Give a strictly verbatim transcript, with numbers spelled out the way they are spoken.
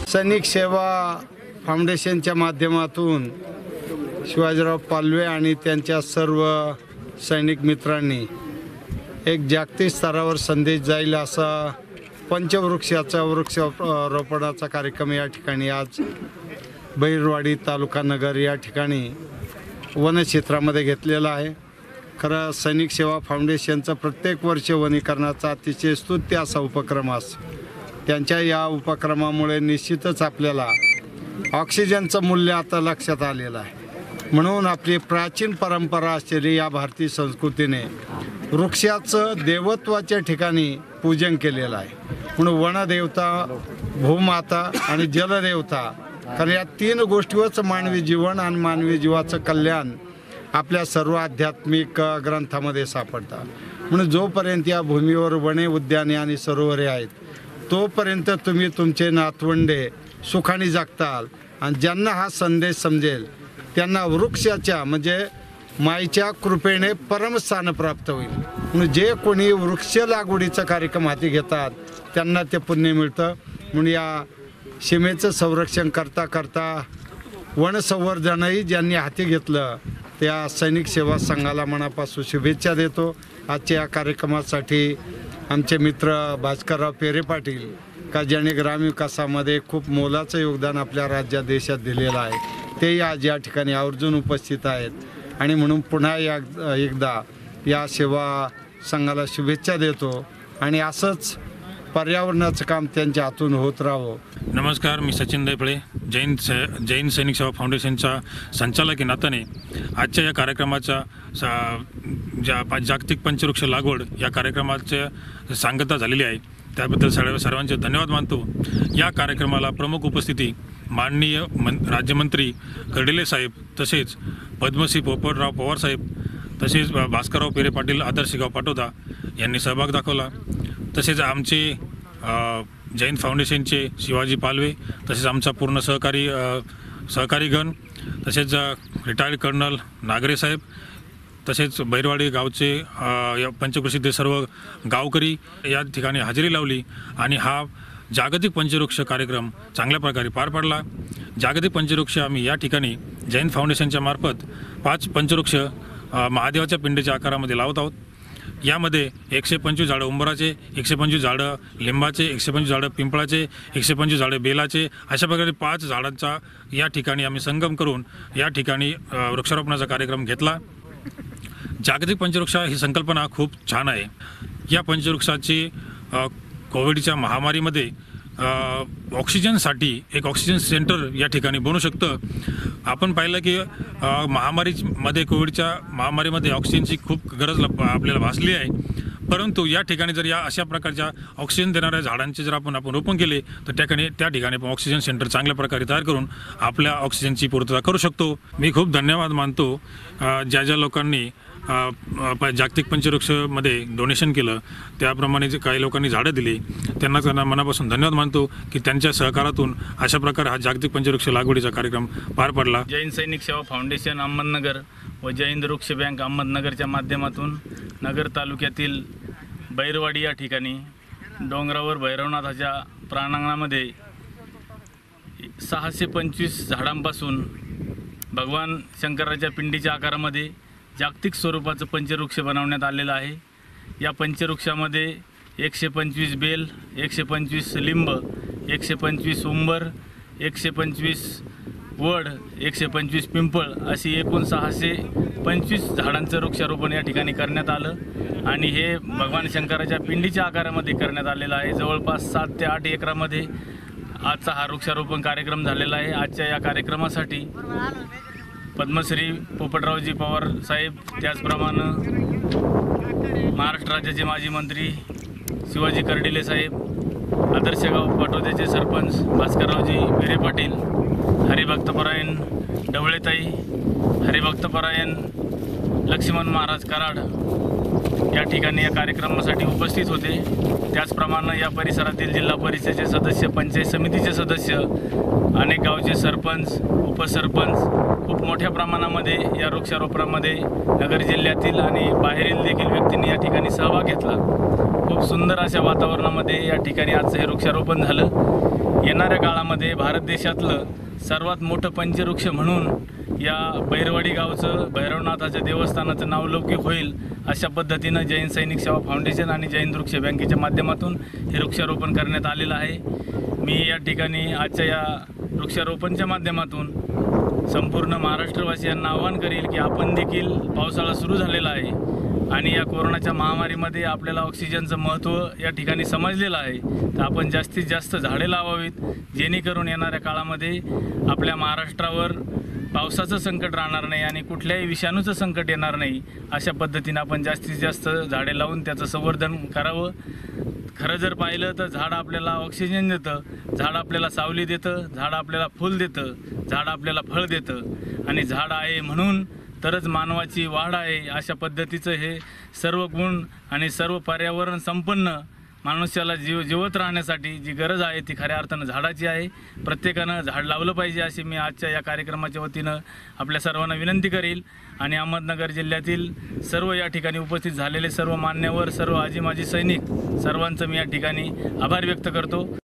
सैनिक सेवा फाउंडेशनच्या माध्यमातून शिवाजीराव पालवे आणि त्यांच्या सर्व सैनिक मित्रांनी एक जागतिक स्तरावर संदेश जाईल असा पंचवृक्षाचा वृक्षारोपणाचा कार्यक्रम या ठिकाणी आज बहिरवाडी तालुका नगर या ठिकाणी वनक्षेत्रामध्ये घेतलेला आहे। खरं सैनिक सेवा फाउंडेशनचा प्रत्येक वर्ष वनीकरणाचा अतिशय स्तुत्य असा उपक्रम असतो। त्यांच्या या उपक्रमामुळे निश्चितच आपल्याला ऑक्सिजनचं मूल्य आता लक्षात आलेलं आहे। म्हणून आपली प्राचीन परंपरा असलेली या भारतीय संस्कृतीने वृक्षाचं देवत्वाच्या ठिकाणी पूजन केलेलं आहे। म्हणून वनदेवता, भूमाता आणि जलदेवता, कारण या तीन गोष्टीवरच मानवी जीवन आणि मानवी जीवाचं कल्याण आपल्या सर्व आध्यात्मिक ग्रंथामध्ये सापडतात। म्हणून जोपर्यंत या भूमीवर वने, उद्याने आणि सरोवरे आहेत तोपर्यंत तुम्ही तुमचे नातवंडे सुखाने जगताल। आणि ज्यांना हा संदेश समजेल त्यांना वृक्षाच्या म्हणजे माईच्या कृपेने परमस्थान प्राप्त होईल। म्हणून जे कोणी वृक्ष लागवडीचा कार्यक्रम हाती घेतात त्यांना ते पुण्य मिळतं। म्हणून या सीमेचं संरक्षण करता करता वनसंवर्धनही ज्यांनी हाती घेतलं त्या सैनिक सेवा संघाला मनापासून शुभेच्छा देतो। आजच्या या कार्यक्रमासाठी आमचे मित्र भास्करराव पेरे पाटील का ज्यांनी ग्रामविकासामध्ये खूप मोलाचं योगदान आपल्या राज्यात देशात दिलेलं आहे, तेही आज या ठिकाणी आवर्जून उपस्थित आहेत। आणि म्हणून पुन्हा या एकदा या सेवा संघाला शुभेच्छा देतो आणि असंच पर्यावरणाचं काम त्यांच्या हातून होत राहावं। नमस्कार, मी सचिन दैफळे, जैन जैन सैनिक सेवा फाउंडेशनचा संचालक नात्याने आजच्या या कार्यक्रमाच्या ज्या जागतिक पंचवृक्ष लागवड या कार्यक्रमाचे सांगता झालेली आहे त्याबद्दल सर्व सर्वांचे धन्यवाद मानतो। या कार्यक्रमाला प्रमुख उपस्थिती माननीय मन राज्यमंत्री कर्डिले साहेब, तसेच पद्मश्री पोपटराव पवार साहेब, तसेच भास्करराव पेरे पाटील आदर्शगाव पाटोदा यांनी सहभाग दाखवला। तसेच आमचे जैन फाउंडेशनचे शिवाजी पालवे, तसेच आमचा पूर्ण सहकारी सहकारीगण, तसेच रिटायर्ड कर्नल नागरे साहेब, तसेच बहिरवाडी गावचे पंचप्रसिद्ध सर्व गावकरी या ठिकाणी हजेरी लावली आणि हा जागतिक पंचवृक्ष कार्यक्रम चांगल्या प्रकारे पार पडला। जागतिक पंचवृक्ष आम्ही या ठिकाणी जैन फाउंडेशनच्या मार्फत पाच पंचवृक्ष महादेवाच्या पिंडीच्या आकारामध्ये लावत आहोत। यामध्ये एकशे पंचवीस झाडं उंबराचे, एकशे पंचवीस झाडं लिंबाचे, एकशे पंचवीस झाडं पिंपळाचे, एकशे पंचवीस झाडं बेलाचे, अशा प्रकारे पाच झाडांचा या ठिकाणी आम्ही संगम करून या ठिकाणी वृक्षारोपणाचा कार्यक्रम घेतला। जागतिक पंचवृक्ष ही संकल्पना खूप छान आहे। या पंचवृक्षाची कोविडच्या महामारीमध्ये ऑक्सिजनसाठी एक ऑक्सिजन सेंटर या ठिकाणी बनू शकतं। आपण पाहिलं की महामारीमध्ये कोविडच्या महामारीमध्ये ऑक्सिजनची खूप गरज आपल्याला भासली आहे, परंतु या ठिकाणी जर या अशा प्रकारच्या ऑक्सिजन देणाऱ्या झाडांचे जर आपण आपण रोपण केले तर त्या ठिकाणी त्या ठिकाणी आपण ऑक्सिजन सेंटर चांगल्या प्रकारे तयार करून आपल्या ऑक्सिजनची पूर्तता करू शकतो। मी खूप धन्यवाद मानतो ज्या ज्या लोकांनी जागतिक पंचवृक्षमध्ये डोनेशन केलं, त्याप्रमाणे जे काही लोकांनी झाडं दिली त्यांना त्यांना मनापासून धन्यवाद मानतो की त्यांच्या सहकारातून अशा प्रकारे हा जागतिक पंचवृक्ष लागवडीचा कार्यक्रम पार पडला। जैन सैनिक सेवा फाउंडेशन अहमदनगर व जैन वृक्ष बँक अहमदनगरच्या माध्यमातून नगर तालुक्यातील बहिरवाडी या ठिकाणी डोंगरावर भैरवनाथाच्या प्रांगणामध्ये सहाशे पंचवीस झाडांपासून भगवान शंकराच्या पिंडीच्या आकारामध्ये जागतिक स्वरूपाचं पंचवृक्ष बनवण्यात आलेलं आहे। या पंचवृक्षामध्ये एकशे पंचवीस बेल, एकशे पंचवीस लिंब, एकशे पंचवीस उंबर, एकशे पंचवीस वड, एकशे पंचवीस पिंपळ अशी एकूण सहाशे पंचवीस झाडांचं वृक्षारोपण या ठिकाणी करण्यात आलं आणि हे भगवान शंकराच्या पिंडीच्या आकारामध्ये करण्यात आलेलं आहे। जवळपास सात ते आठ एकरामध्ये आजचा हा वृक्षारोपण कार्यक्रम झालेला आहे। आजच्या या कार्यक्रमासाठी पद्मश्री पोपटरावजी पवार साहेब, त्याचप्रमाणे महाराष्ट्र राज्याचे माजी मंत्री शिवाजी कर्डिले साहेब, आदर्शगाव पाटोद्याचे सरपंच भास्कररावजी पेरे पाटील, हरिभक्तपरायण डवळेताई, हरिभक्तपरायण लक्ष्मण महाराज कराड या ठिकाणी या कार्यक्रमासाठी उपस्थित होते। त्याचप्रमाणे या परिसरातील जिल्हा परिषदेचे सदस्य, पंचायत समितीचे सदस्य, अनेक गावचे सरपंच, उपसरपंच खूप मोठ्या प्रमाणामध्ये या वृक्षारोपणामध्ये नगर जिल्ह्यातील आणि बाहेरील देखील व्यक्तींनी या ठिकाणी सहभाग घेतला। खूप सुंदर अशा वातावरणामध्ये या ठिकाणी आजचं हे वृक्षारोपण झालं। येणाऱ्या काळामध्ये भारत देशातलं सर्वात मोठं पंचवृक्ष म्हणून या बैरवाडी गावचं भैरवनाथाच्या देवस्थानाचं नावलौकिक होईल अशा पद्धतीनं जैन सैनिक सेवा फाउंडेशन आणि जैन वृक्ष बँकेच्या माध्यमातून हे वृक्षारोपण करण्यात आलेलं आहे। मी या ठिकाणी आजच्या या वृक्षारोपणच्या माध्यमातून संपूर्ण महाराष्ट्रवासियांना आवाहन करेल की आपण देखील पावसाळा सुरू झालेला आहे आणि या कोरोनाच्या महामारीमध्ये आपल्याला ऑक्सिजनचं महत्त्व या ठिकाणी समजलेलं आहे, तर आपण जास्तीत जास्त झाडे लावावीत जेणेकरून येणाऱ्या काळामध्ये आपल्या महाराष्ट्रावर पावसाचं संकट राहणार नाही आणि कुठल्याही विषाणूचं संकट येणार नाही। अशा पद्धतीनं आपण जास्तीत जास्त झाडे लावून त्याचं संवर्धन करावं। खरं जर पाहिलं तर झाड आपल्याला ऑक्सिजन देतं, झाड आपल्याला सावली देतं, झाड आपल्याला फूल देतं, झाड आपल्याला फळ देतं आणि झाड आहे म्हणून तरच मानवाची वाढ आहे। अशा पद्धतीचं हे सर्व गुण आणि सर्व पर्यावरण संपन्न मनुष्याला जीव जिवंत राहण्यासाठी जी गरज आहे ती खऱ्या अर्थानं झाडाची आहे। प्रत्येकानं झाड लावलं पाहिजे अशी मी आजच्या या कार्यक्रमाच्या वतीनं आपल्या सर्वांना विनंती करेल आणि अहमदनगर जिल्ह्यातील सर्व या ठिकाणी उपस्थित झालेले सर्व मान्यवर, सर्व आजी माजी सैनिक सर्वांचं मी या ठिकाणी आभार व्यक्त करतो।